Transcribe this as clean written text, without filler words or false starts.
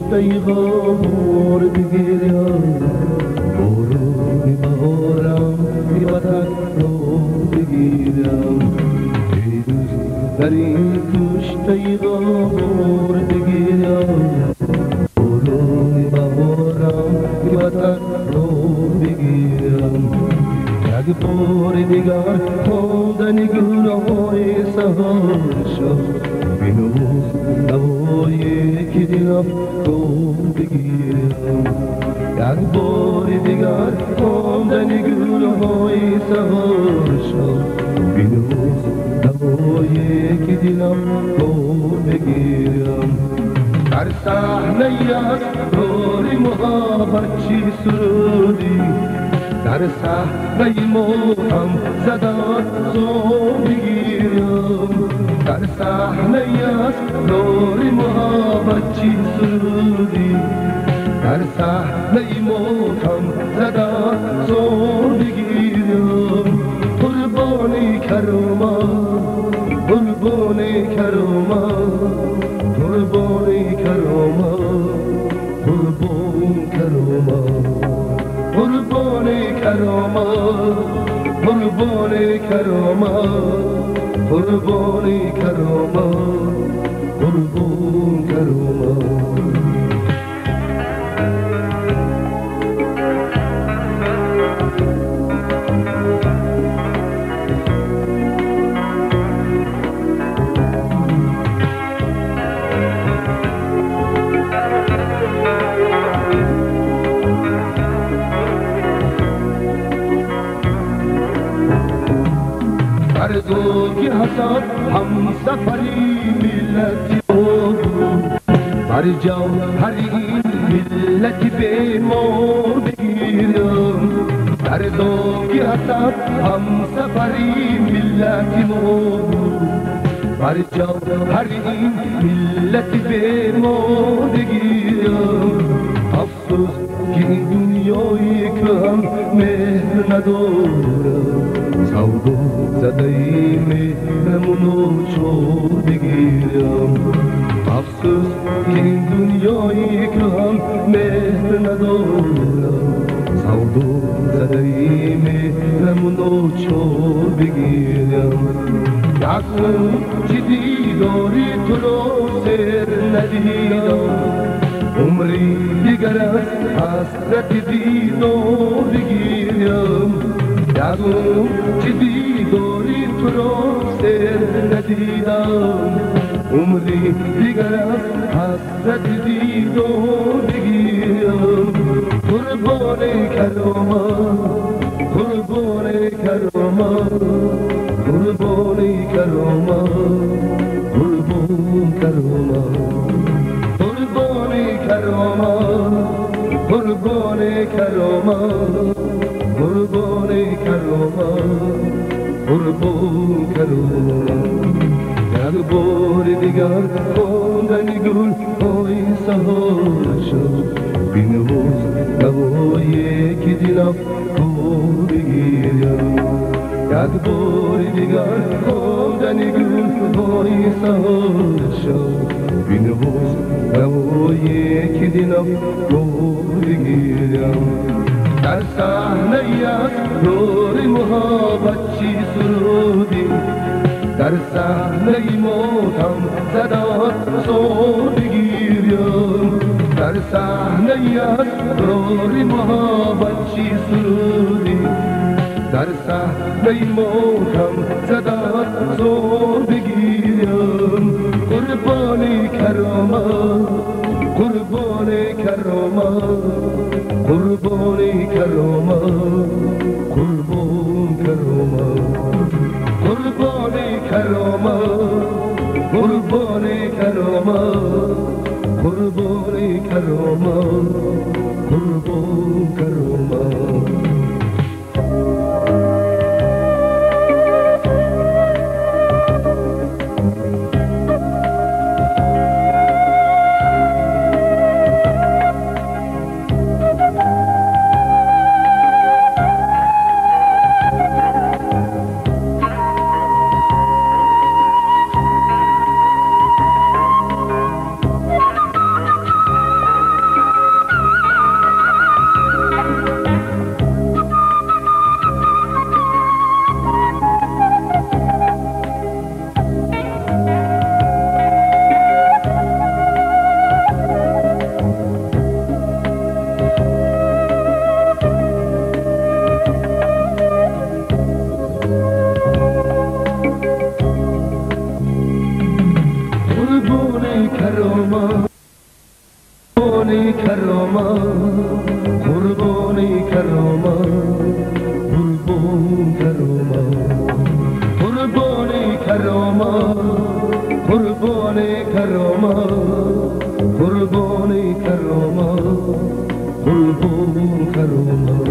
پیغامور بگیرم بارون بهارم وطن رو بگیرم دیروز در این توش پیغامور بگیرم بارون بهارم وطن رو بگیرم یک بار دیگر خواندن گلهای سهار شد بینوز دوایی که دلم رو بگیرم یک بار دیگر خواندن گلهای سهار شد بینوز دوایی که دلم رو بگیرم در صحنه از روی محبت چی سرودی در صحنه موهم زدن زور بگیرم در صحنه از روی محبت چی سرودی در صحنه موهم زدن زور بگیرم قربانی کرامت قربانی کرامت قربانی کرامت قربان کرامت قربانی کرامت قربانی کرامت قربانی کرامت قربان کرامت فرزوی حسد هم سفری ملتی بود بر جوهری ملتی به مور بگیرم فرزوی حسد هم سفری ملتی بود بر جوهری ملتی به مور بگیرم افسوس که این دنیایی که هم مهر ندارم سودو زده مهرمونو چور بگیرم افسوس که این دنیایی که هم مهر ندارم سودو زده مهرمونو چور بگیرم یکون چی دیداری تو رو سر ندیدم عمری دیگر از حسرت دیدار بگیرم یکون چی دیداری تو رو سر ندیدم عمری دیگر از حسرت دیدار بگیرم قربان کرامت قربان کرامت قربان کرامت قربان کرامت قربان کرامت قربان کرامت قربان کرامت یک بار دیگر خواندن گل های سهار شد بینوز دوایی که دلم رو بگیرم یک بار دیگر خواندن گل های سهار شد بینوز دوایی که دلم رو بگیرم در صحنه از روی محبت چی سرودی در صحنه موتم زدن زور بگیرم در صحنه از روی محبت چی سرودی در صحنه موتم زدن زور بگیرم قربانی کرامت قربانی کرامت قربانی کرامت قربان کرامت قربانی کرامت قربانی کرامت قربانی کرامت قربان کرامت کرامت قربانی کرامت بلبل کرامت قربانی کرامت قربانی کرامت قربانی کرامت بلبل کرامت